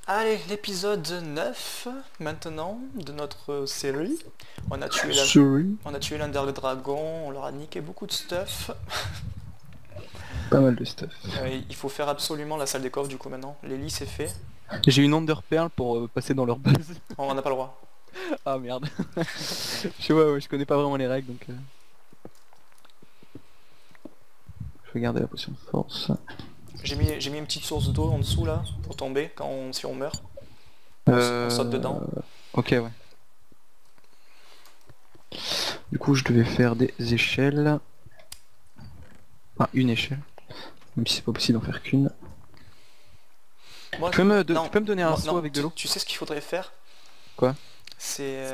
Allez, l'épisode 9 maintenant de notre série. On a tué Sorry. on a tué l'un des dragons, on leur a niqué beaucoup de stuff. Pas mal de stuff. Il faut faire absolument la salle des coffres du coup maintenant. Les lits c'est fait. J'ai une Ender Pearl pour passer dans leur base. Oh, on n'a pas le droit. Ah merde. Je sais pas, ouais, je connais pas vraiment les règles donc... Je vais garder la potion de force. J'ai mis une petite source d'eau en dessous là, pour tomber si on meurt. On saute dedans. Ok, ouais. Du coup, je devais faire des échelles. Ah, une échelle. Même si c'est pas possible d'en faire qu'une. Moi, Tu peux me donner un non, seau non, avec de l'eau? tu sais ce qu'il faudrait faire? Quoi? C'est...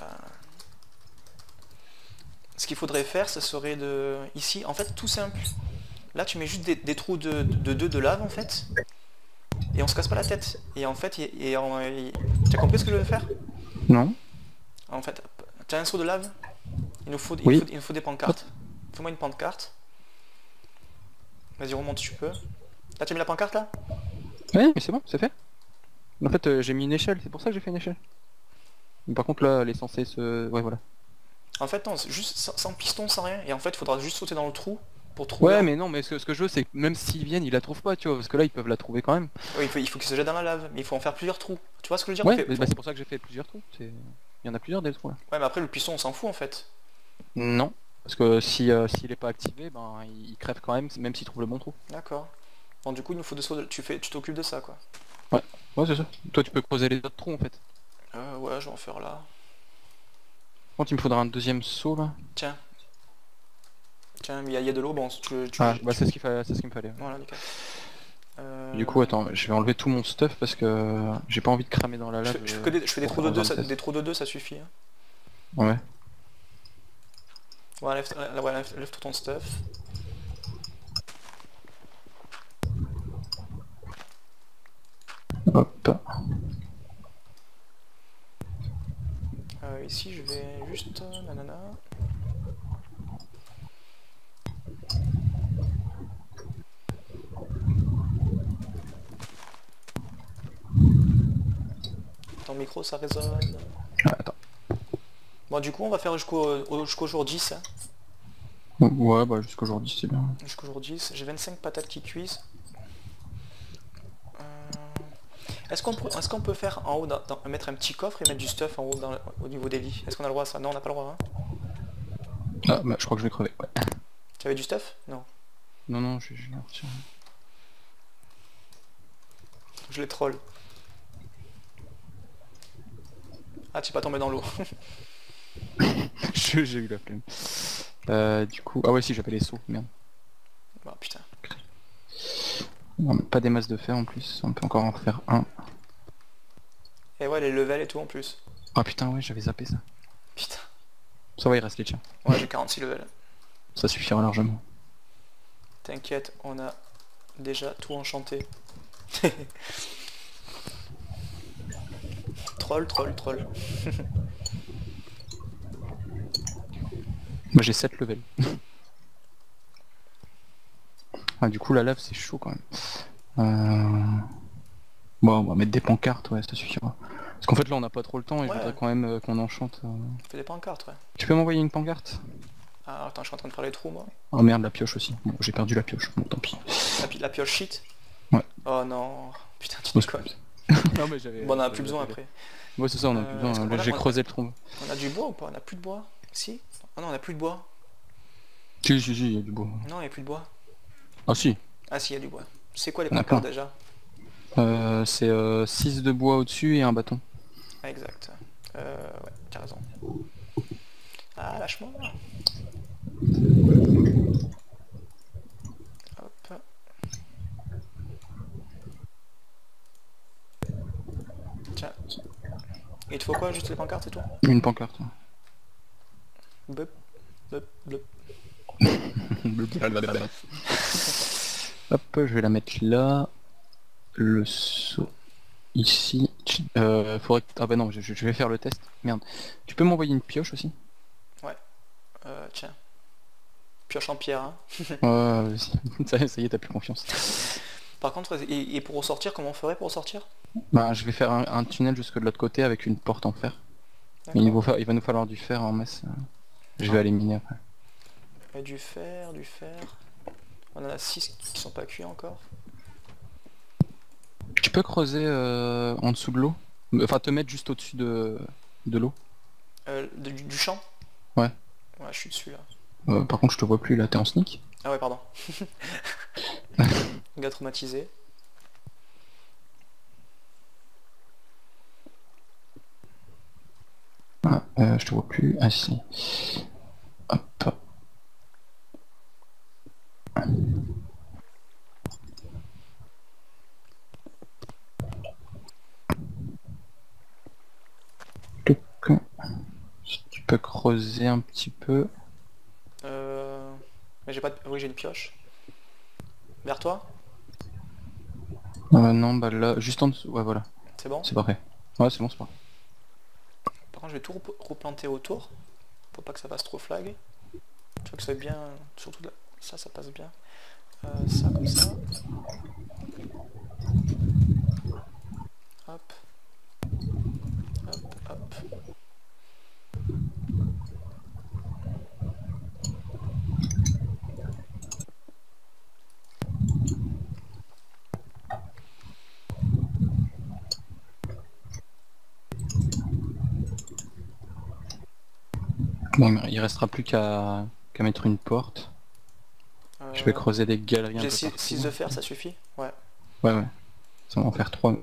Ce qu'il faudrait faire, ce serait de... Ici, en fait, tout simple. Là, tu mets juste des trous de lave, en fait. Et on se casse pas la tête. Et en fait, t'as compris ce que je veux faire? Non? En fait, t'as un seau de lave? Oui. Il nous faut des pancartes. Fais-moi une pancarte. Vas-y, remonte si tu peux. Là, tu as mis la pancarte, là? Ouais, mais c'est bon, c'est fait. En fait, j'ai mis une échelle, c'est pour ça que j'ai fait une échelle. Mais par contre, là, elle est censée se... Ouais, voilà. En fait, non, c'est juste sans piston, sans rien. Et en fait, il faudra juste sauter dans le trou pour trouver... Ouais, mais non, mais ce que je veux, c'est que même s'ils viennent, ils la trouvent pas, tu vois, parce que là, ils peuvent la trouver quand même. Oui, il faut qu'il se jette dans la lave, mais il faut en faire plusieurs trous. Tu vois ce que je veux dire? Ouais, mais bah, c'est pour ça que j'ai fait plusieurs trous. Il y en a plusieurs des trous là. Ouais, mais après, le piston, on s'en fout, en fait. Non, parce que si s'il est pas activé, ben il crève quand même s'il trouve le bon trou. D'accord. Bon, du coup, il nous faut des seaux tu t'occupes de ça, quoi. Ouais, ouais c'est ça. Toi tu peux creuser les autres trous en fait. Ouais, je vais en faire là. Bon, il me faudra un deuxième seau là. Tiens. Tiens, il y a de l'eau, bon, Ah, bah c'est ce qu'il fallait, c'est ce qu'il me fallait. Voilà, nickel. Du coup, attends, je vais enlever tout mon stuff parce que j'ai pas envie de cramer dans la lave. Je fais des trous de 2, des trous de 2, ça suffit. Hein. Ouais. Voilà, lève tout ton stuff. Hop. Ici, je vais juste... nanana. Ton micro, ça résonne. Ah, attends. Bon, du coup, on va faire jusqu'au jour 10. Hein. Ouais, bah jusqu'aujourd'hui c'est bien. Jusqu'au jour 10. J'ai 25 patates qui cuisent. Est-ce qu'on peut faire en haut, mettre un petit coffre et mettre du stuff en haut au niveau des lits? Est-ce qu'on a le droit à ça? Non, on n'a pas le droit. Hein. Ah, bah je crois que je vais crever. Ouais. Tu avais du stuff? Non. Non, non, je vais retirer. Je les troll. Ah, tu es pas tombé dans l'eau. J'ai eu la flemme. Du coup... Ah ouais si j'avais les seaux, merde. Bah putain. Non, pas des masses de fer en plus, on peut encore en refaire un. Et ouais, les levels et tout en plus. Ah putain ouais j'avais zappé ça. Putain. Ça va il reste les tiens. Ouais, j'ai 46 levels. Ça suffira largement. T'inquiète, on a déjà tout enchanté. Troll. Moi j'ai 7 levels. Ah du coup la lave c'est chaud quand même. Bon on va mettre des pancartes, ouais ça suffira. Parce qu'en fait là on n'a pas trop le temps et je Ouais. voudrais quand même qu'on enchante. Fais des pancartes, ouais. Tu peux m'envoyer une pancarte? Ah, attends, je suis en train de faire les trous, moi. Oh merde la pioche aussi. Bon j'ai perdu la pioche, bon tant pis. La pioche shit. Ouais. Oh non. Putain, tu Ouais, déconnes. Non mais j'avais... Bon, on en a plus besoin après. Ouais c'est ça, on a plus besoin, là, j'ai creusé le trou. On a du bois ou pas? On a plus de bois? Si? Ah non, on a plus de bois. Si, il y a du bois. Non, il n'y a plus de bois. Ah si. Ah si, il y a du bois. C'est quoi les On a pancartes plein. déjà? C'est 6 de bois au-dessus et un bâton. Ah, exact. Ouais, t'as raison. Ah, lâche-moi. Hop. Tiens. Il te faut quoi? Juste les pancartes et tout? Une pancarte. Bup, bup, bup. Hop, je vais la mettre là. Le seau ici. Faudrait que... Ah bah non, je vais faire le test. Merde. Tu peux m'envoyer une pioche aussi? Ouais. Tiens. Pioche en pierre, hein. Ouais, ça y est, t'as plus confiance. Par contre, et pour ressortir, comment on ferait pour ressortir? Bah, je vais faire un tunnel jusque de l'autre côté avec une porte en fer. Mais D'accord. il va nous falloir du fer en masse. Je Ah. vais aller miner après. Et du fer, du fer. On en a 6 qui sont pas cuits encore. Tu peux creuser en dessous de l'eau? Enfin, te mettre juste au-dessus de l'eau? Du champ? Ouais. Ouais, je suis dessus là. Par contre, je te vois plus là, t'es en sneak? Ah ouais, pardon. Gars traumatisé. Ah, je te vois plus. Ah si. Hop. Touc. Si tu peux creuser un petit peu. Mais j'ai pas de... Oui, j'ai une pioche. Vers toi? Non, bah là, juste en dessous. Ouais, voilà. C'est bon? C'est parfait. Ouais, c'est bon, c'est parfait. Par contre, je vais tout replanter autour. Faut pas que ça fasse trop flag. Tu vois que c'est bien... Surtout là. Ça passe bien. Ça comme ça. Hop. Hop, hop. Bon, il restera plus qu'à mettre une porte. Je vais creuser des galeries un J'ai peu partout. 6 de fer, ça suffit? Ouais. Ouais, ouais. Ça va en faire 3. Hop,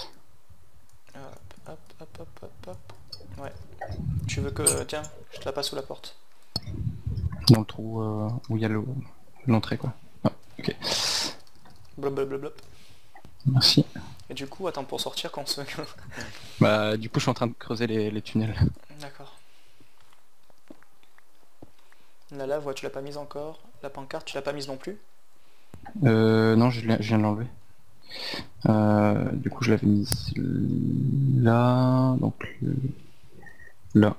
hop, hop, hop, hop, hop. Ouais. Tu veux que... Tiens, je te la passe sous la porte. Dans le trou où il y a l'entrée, quoi. Ah, ok. Blop, blop, blop, blop. Merci. Et du coup, attends, pour sortir, quand on se... Bah, du coup, je suis en train de creuser les tunnels. D'accord. La lave, ouais, tu l'as pas mise encore. La pancarte, tu l'as pas mise non plus. Non, je viens de l'enlever. Du coup, je l'avais mise là, donc là,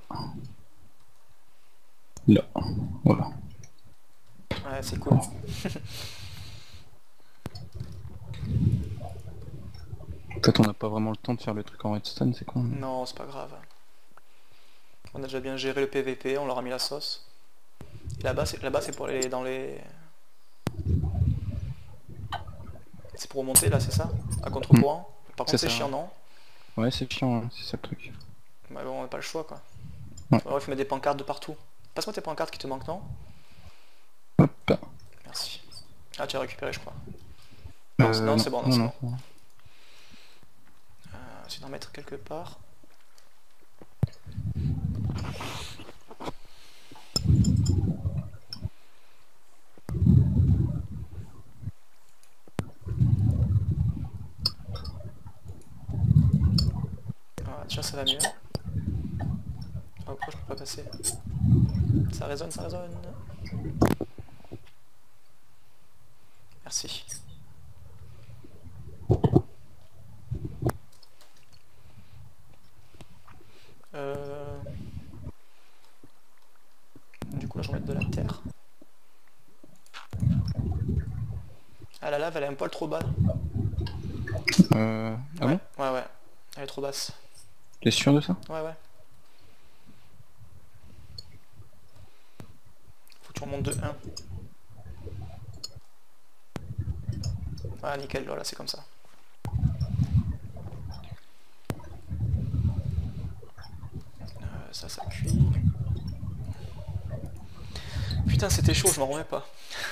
là, voilà. Ouais, c'est cool. Peut-être on n'a pas vraiment le temps de faire le truc en redstone, c'est con. Non, c'est pas grave. On a déjà bien géré le PVP, on leur a mis la sauce. Là-bas, c'est pour aller dans les... C'est pour remonter, là, c'est ça? À contre-courant. Par contre, c'est chiant, non? Ouais, c'est chiant, hein, c'est ça le truc. Bah bon, on n'a pas le choix, quoi. Ouais. Alors, il faut mettre des pancartes de partout. Passe-moi tes pancartes qui te manquent, non? Hop. Merci. Ah, tu as récupéré, je crois. Non, c'est bon, non, c'est bon. Je vais d'en mettre quelque part. Ah, déjà ça va mieux. Oh, pourquoi je peux pas passer? Ça résonne, ça résonne. Merci. Du coup là je vais mettre de la terre. Ah la lave elle est un poil trop bas. Ah ouais, bon ouais, ouais. Elle est trop basse. T'es sûr de ça? Ouais, ouais. Faut que tu remontes de 1. Ah nickel, voilà c'est comme ça. Ça cuit. Putain c'était chaud, je m'en remets pas.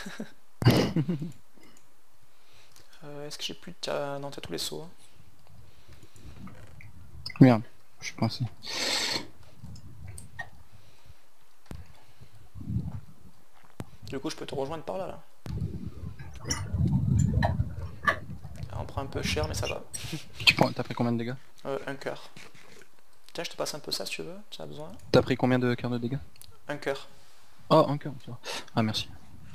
Est-ce que j'ai plus de... Non t'as tous les seaux. Hein. Merde, je suis coincé. Du coup je peux te rejoindre par là là. Alors, on prend un peu cher mais ça va. T'as pris combien de dégâts? Un cœur. Tiens je te passe un peu ça si tu veux, tu as besoin. T'as pris combien de cœurs de dégâts? Un cœur. Oh, un cœur, ça va. Ah merci.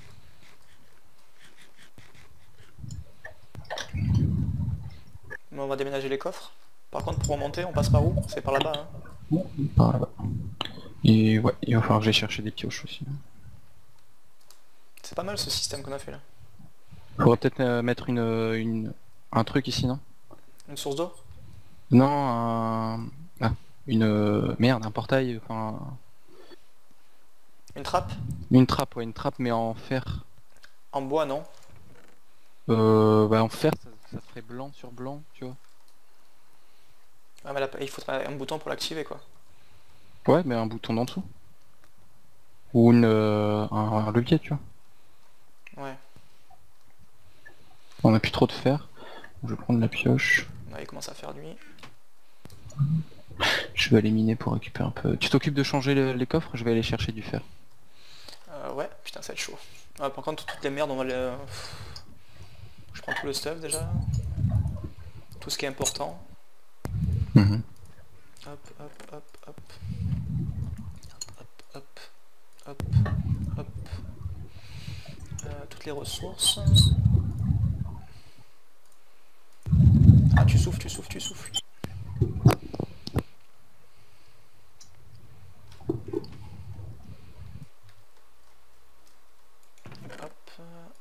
On va déménager les coffres. Par contre pour remonter on passe par où? C'est par là-bas hein. Par là-bas. Et ouais, il va falloir que j'aille chercher des pioches aussi. C'est pas mal ce système qu'on a fait là. Faudrait peut-être mettre un truc ici, non? Une source d'eau? Non, ah, merde, un portail, enfin... Une trappe? Une trappe, ouais, une trappe, mais en fer. En bois, non? Bah en fer, ça ferait blanc sur blanc, tu vois. Ah, mais là, il faudrait un bouton pour l'activer, quoi. Ouais, mais un bouton en dessous. Ou un levier, tu vois. Ouais. On a plus trop de fer. Je vais prendre la pioche. Là, il commence à faire nuit. Je vais aller miner pour récupérer un peu. Tu t'occupes de changer les coffres? Je vais aller chercher du fer. Ouais, putain, ça va être chaud. Ah, par contre, toutes les merdes, on va les... Je prends tout le stuff, déjà. Tout ce qui est important. Mhm. Hop, hop, hop, hop. Hop, hop, hop, hop. Toutes les ressources. Ah, tu souffles, tu souffles, tu souffles. Hop.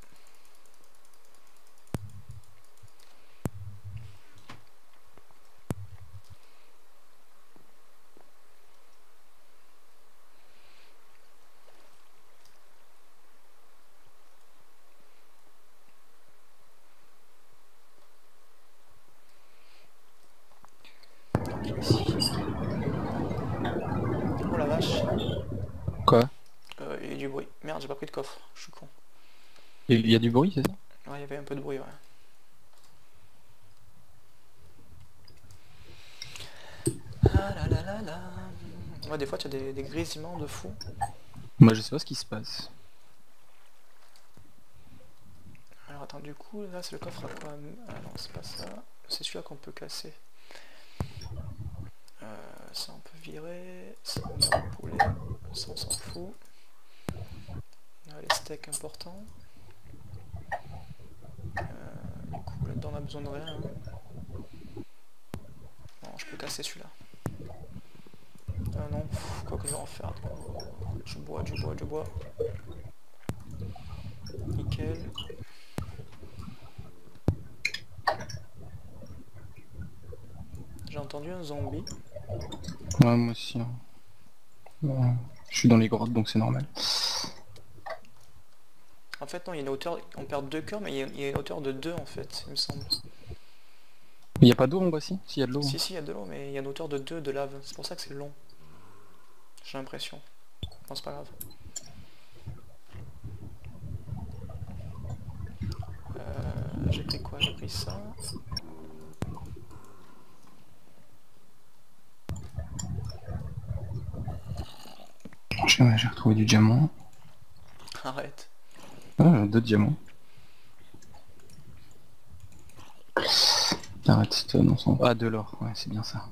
Donc ici. Oh la vache. Quoi? Il y a eu du bruit. Merde, j'ai pas pris de coffre. Je suis con. Il y a du bruit, c'est ça? Ouais, il y avait un peu de bruit, ouais. Ah là là là là. Ouais, des fois, tu as des grésillements de fou. Moi, je sais pas ce qui se passe. Alors attends, du coup, là, c'est le coffre à quoi? Ah non, c'est pas ça. C'est celui-là qu'on peut casser. Ça, on peut virer. Ça, on va le poulet. Ça, on s'en fout. Les steaks importants. Du coup, là-dedans, on a besoin de rien. Hein. Non, je peux casser celui-là. Ah non, quoi que je vais en faire. Du bois, du bois, du bois. Nickel. J'ai entendu un zombie. Ouais, moi aussi. Hein. Ouais. Je suis dans les grottes, donc c'est normal. En fait, non, il y a une hauteur. On perd 2 cœurs, mais il y a une hauteur de 2 en fait, il me semble. Il n'y a pas d'eau en bas, si? S'il y a de l'eau. Si, si, il y a de l'eau, mais il y a une hauteur de 2 de lave. C'est pour ça que c'est long. J'ai l'impression. Non, c'est pas grave. J'ai pris quoi? J'ai pris ça. J'ai retrouvé du diamant. Arrête. Ah, 2 diamants. Arrête, non, ah, de l'or, ouais, c'est bien ça.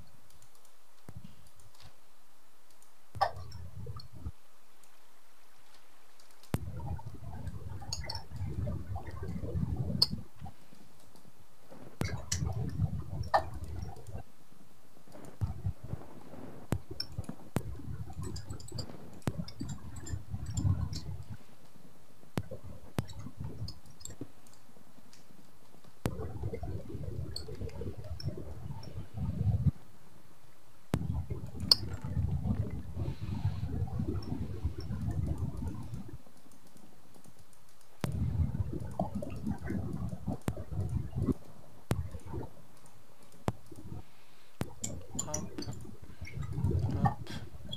Hop. Hop.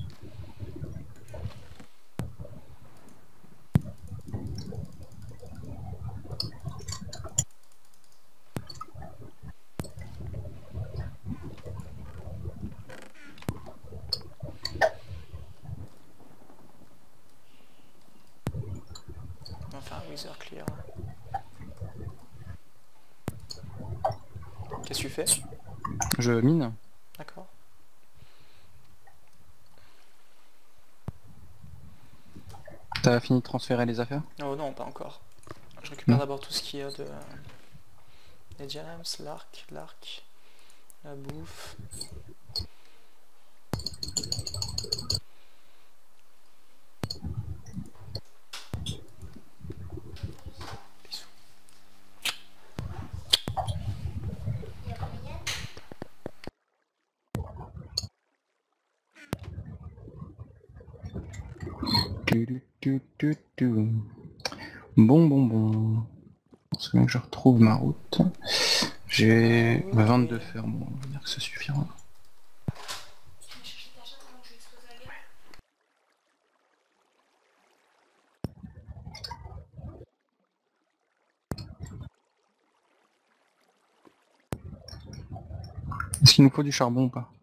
Enfin, Wither Clear. Qu'est-ce que tu fais? Je mine. D'accord. T'as fini de transférer les affaires? Oh non, pas encore. Je récupère d'abord tout ce qu'il y a de... les jams, l'arc, la bouffe. Bisous. Bon. C'est bien que je retrouve ma route. J'ai 22 fer, bon, on va dire que ça suffira. Est-ce qu'il nous faut du charbon ou pas?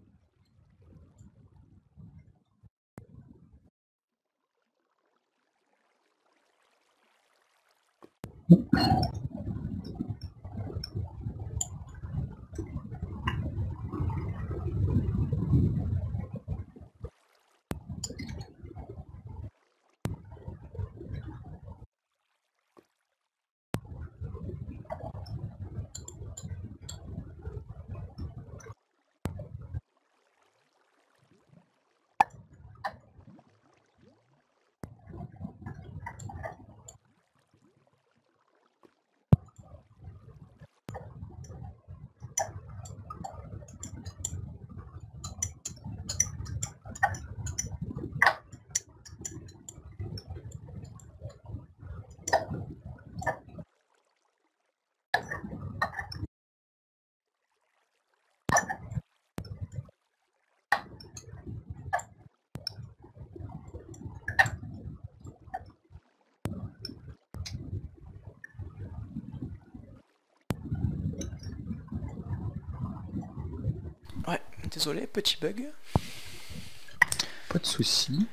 Ouais, désolé, petit bug. Pas de soucis.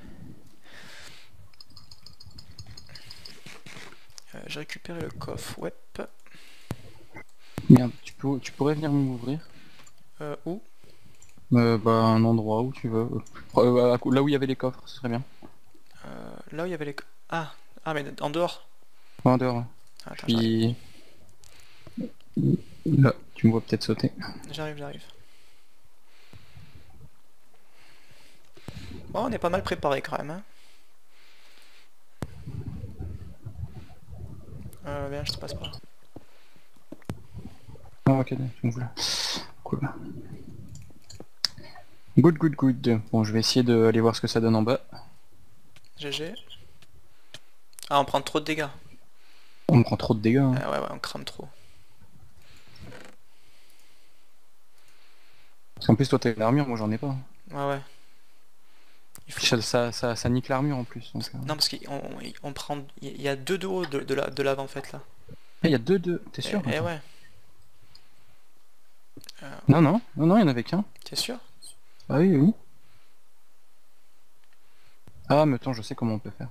J'ai récupéré le coffre, ouais. Merde, tu pourrais venir m'ouvrir? Où? Bah un endroit où tu veux. Là où il y avait les coffres, ce serait bien. Là où il y avait les... Ah, mais en dehors. En dehors, ouais. Attends, Puis... Là, tu me vois peut-être sauter. j'arrive. Bon, on est pas mal préparé quand même. Hein. Viens, je te passe par là. Ah ok, tu me vois là. Cool. Good. Bon, je vais essayer d'aller voir ce que ça donne en bas. GG. Ah, on prend trop de dégâts. On me prend trop de dégâts. Hein. Ouais, on crame trop. Parce qu'en plus toi t'as l'armure, moi j'en ai pas. Ouais. Il faut... Ça nique l'armure en plus. Donc, Non, parce qu'on prend... Il y a deux de haut de lave en fait là. Ah, il y a deux, t'es sûr? Eh ouais. Non, il y en avait qu'un. T'es sûr? Ah oui. Ah mais attends, je sais comment on peut faire.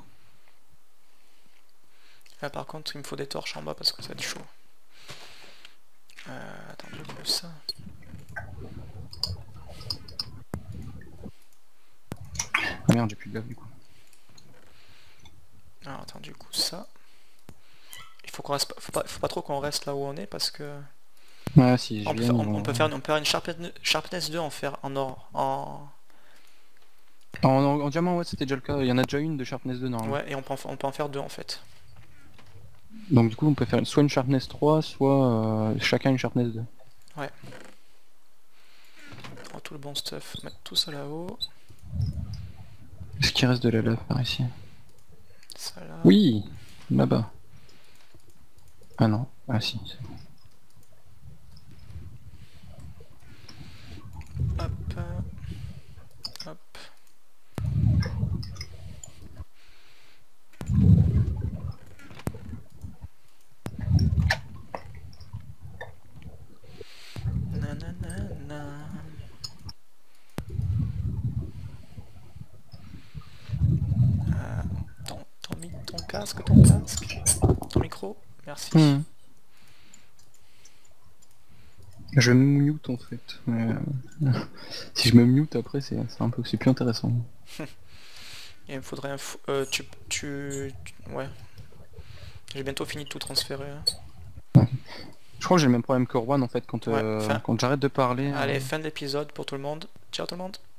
Là par contre il me faut des torches en bas parce que ça va être chaud. Attends, du coup ça... Ah merde, j'ai plus de lave du coup. Alors attends, du coup ça... Il faut qu'on reste... faut pas trop qu'on reste là où on est parce que... Ouais, si on peut faire une sharpness 2 en fer, en or, en diamant, ouais, c'était déjà le cas. Il y en a déjà une de sharpness 2 normalement. Ouais, et on peut en faire deux en fait. Donc du coup, on peut faire soit une sharpness 3, soit chacun une sharpness 2. Ouais. Oh, tout le bon stuff, mettre tout ça là-haut. Est-ce qu'il reste de la lave par ici? Ça là. Oui, là-bas. Ah non, ah si. Hop. Nanana. Ton casque, ton micro, merci. Je me mute en fait. Mais, si je me mute après, c'est un peu, c'est plus intéressant. Il me faudrait un ouais. J'ai bientôt fini de tout transférer. Hein. Je crois que j'ai le même problème que Rouen en fait quand, quand j'arrête de parler. Allez, fin de l'épisode pour tout le monde. Ciao tout le monde.